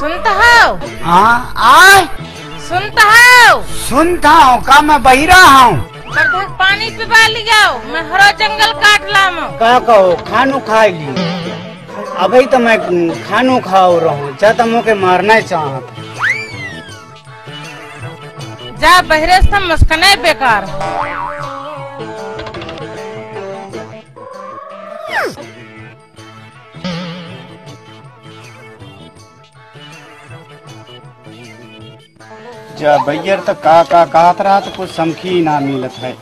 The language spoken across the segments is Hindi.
सुनता हो? हाँ आय सुनता हो? सुनता हूँ का मैं बहिरा हूँ। पानी पिवा लिया, मैं हरा जंगल काट लाम। का कहो खानू खा ली, अभी तो मैं खानू खाओ रहूँ, चाहता मुझे मारना चाहत। जा बहरे से मस्कने बेकार। जा बैयर तो का कहत रहा तो कुछ समखी ना मिलत है।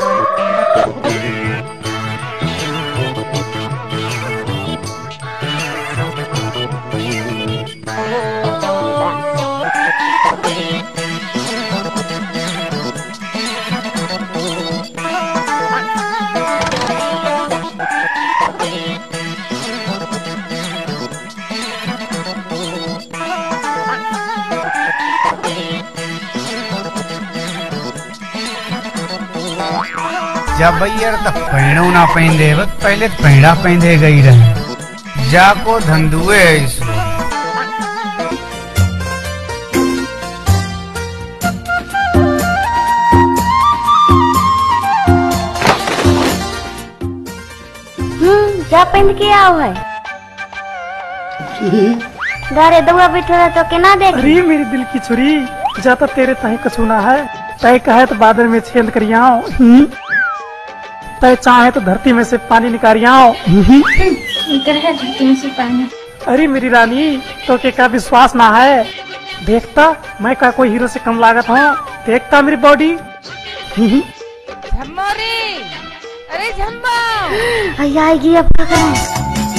जब भैया तो पहनो ना पहनदे, पहले तो पहना पहनदे गई रहे, जाको धंधुए ऐसो। जा पहन के आओ है। गारे दवा बैठा तो केना देख। अरे मेरी दिल की छुरी, जा तो तेरे तही कसूना है, तय कहे तो बादल में छेद करियाओ, तय चाहे तो धरती में से पानी निकारियाओ। धरती में से पानी। अरे मेरी रानी, तो के का विश्वास ना है? देखता मैं का कोई हीरो से कम लागत हूँ, देखता मेरी बॉडी। झम्मो रे, अरे झम्मो आएगी अब क्या करें?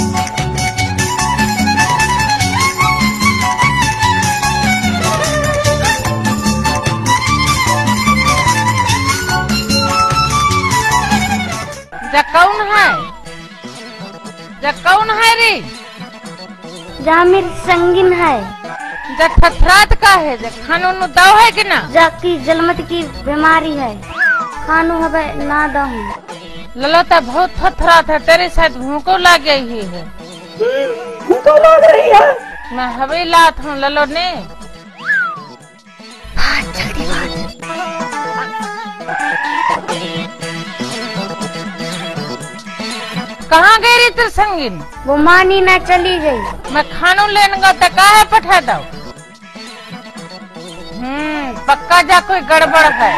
कौन है? कौन है रे? जा मेरी संगीन है। थथरात का है? खानू नु दो है कि ना? जाकी जलमत की बीमारी है, खानू हवे ना दहूं। ललोता बहुत थथरात है, तेरे साथ भूको लग गई है। भूको लग रही है? मैं हवे लात हूँ ललो ने। जल्दी कहाँ गई रही तेरी संगीन? वो मानी ना चली गई। मैं खानू लेने गया तो काहे पठा दो? पक्का जा कोई गड़बड़ है।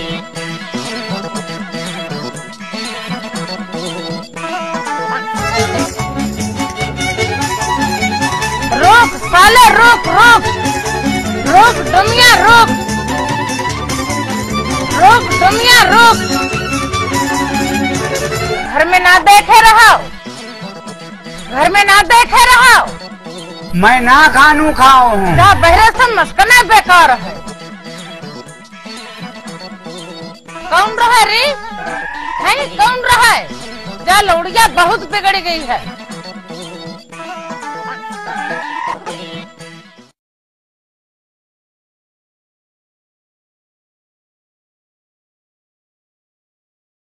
रोक साले, रोक रोक रोक डमिया, रोक रोक डमिया, रोक। घर में ना देखे रहो, घर में ना देखे रहो। मैं ना खानू खाओ हूँ। जा बहरे से मस्कना बेकार है। कौन रहा रे? है कौन रहा है? जा लौड़िया बहुत बिगड़ गई है।